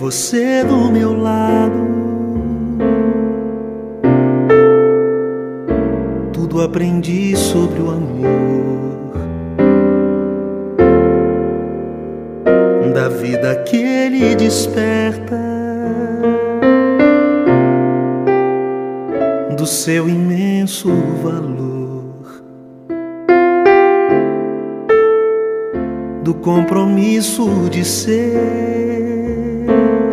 você do meu lado. Tudo aprendi sobre o amor, da vida que ele desperta, do seu imenso valor, do compromisso de ser,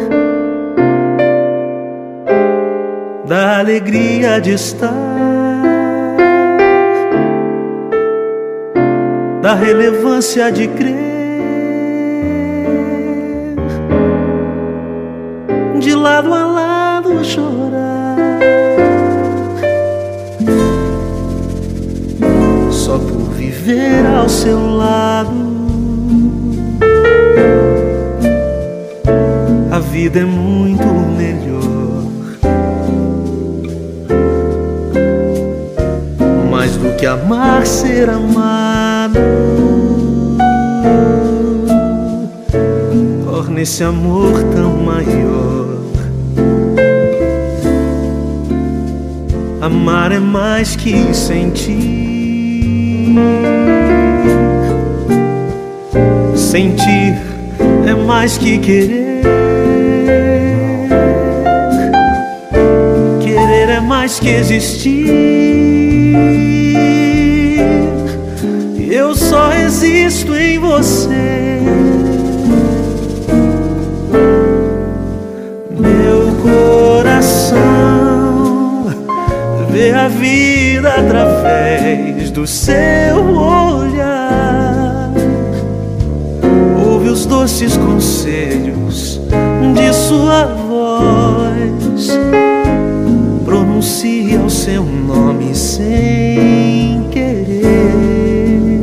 da alegria de estar, da relevância de crer, de lado a lado chorar, só por viver ao seu lado. A vida é muito melhor, mais do que amar, ser amado. Torna esse amor tão maior. Amar é mais que sentir, sentir é mais que querer, querer é mais que existir. Eu só existo em você. Meu coração vê a vida através do seu olhar, ouve os doces conselhos de sua voz, pronuncia o seu nome sem querer.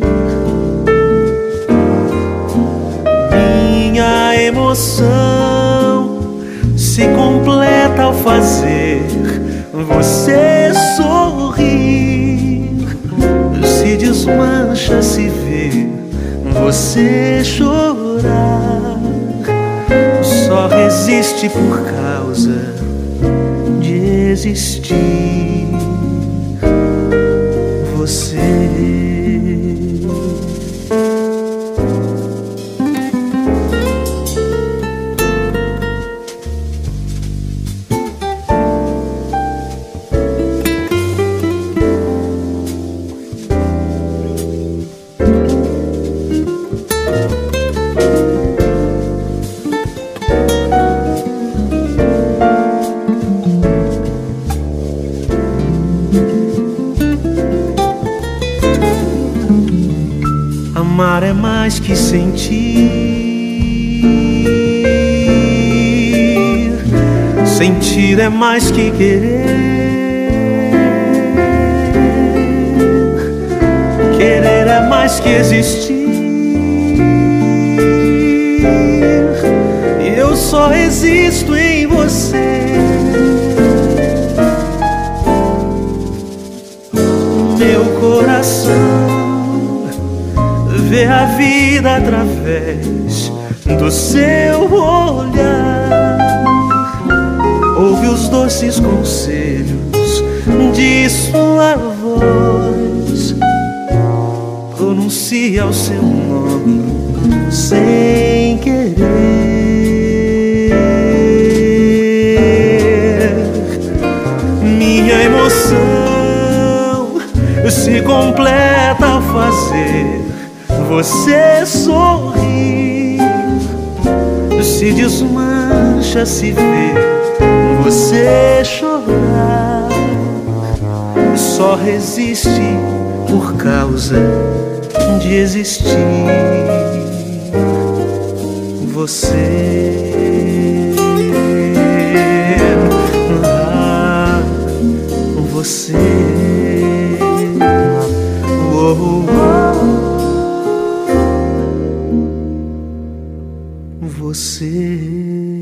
Minha emoção se completa ao fazer você sorrir, se desmancha se vê você chorar. Só resiste por causa de existir você. Amar é mais que sentir, sentir é mais que querer, querer é mais que existir. E eu só existo em você. Meu coração vê a vida através do seu olhar, ouve os doces conselhos de sua voz, pronuncia o seu nome sem querer. Minha emoção se completa ao fazer você sorrir, se desmancha se vê você chorar. Só resiste por causa de existir você. Você. Você.